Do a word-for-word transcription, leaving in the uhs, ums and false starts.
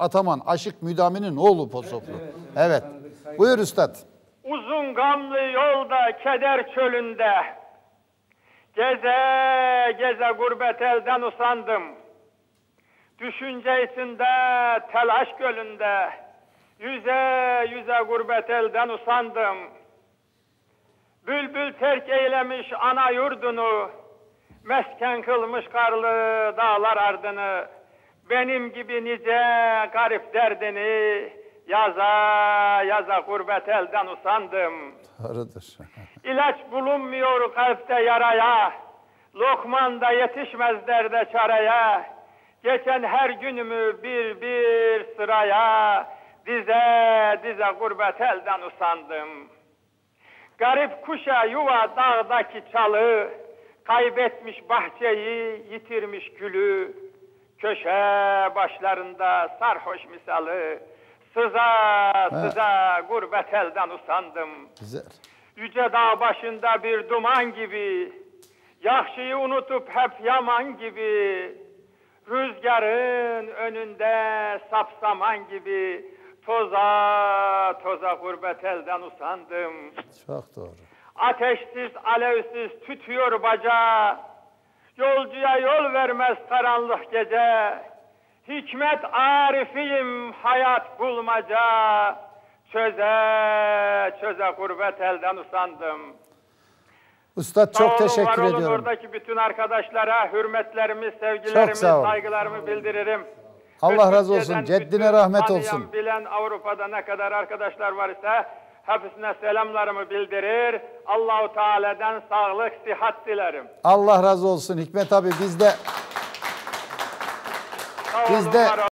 Ataman, Aşık Müdami'nin oğlu Posoflu. Evet. evet. Buyur üstad. Uzun gamlı yolda, keder çölünde, geze geze gurbet elden usandım. Düşünce içinde, telaş gölünde, yüze yüze gurbet elden usandım. Bülbül terk eylemiş ana yurdunu, mesken kılmış karlı dağlar ardını. Benim gibi nice garip derdini, yaza yaza gurbet elden usandım. Doğrudur. İlaç bulunmuyor kalpte yaraya, lokmanda yetişmez derde çareye. Geçen her günümü bir bir sıraya, dize dize gurbet elden usandım. Garip kuşa yuva dağdaki çalı, kaybetmiş bahçeyi, yitirmiş gülü. Köşe başlarında sarhoş misalı, sıza sıza gurbet elden usandım. Güzel. Yüce dağ başında bir duman gibi, yakşıyı unutup hep yaman gibi, rüzgarın önünde sapsaman gibi, toza toza gurbet elden usandım. Çok doğru. Ateşsiz alevsiz tütüyor baca, yolcuya yol vermez karanlık gece. Hikmet arifiyim hayat bulmaca, çöze çöze gurbet elden usandım. Üstad çok olun, teşekkür var olun, ediyorum. oradaki bütün arkadaşlara hürmetlerimi, sevgilerimi, saygılarımı bildiririm. Allah razı olsun. Türkiye'den Ceddine bütün rahmet tanıyan, olsun. bilen Avrupa'da ne kadar arkadaşlar var ise hepsine selamlarımı bildirir. Allahu Teala'dan sağlık, sıhhat dilerim. Allah razı olsun Hikmet abi, biz de Sağ olun, biz de var olun.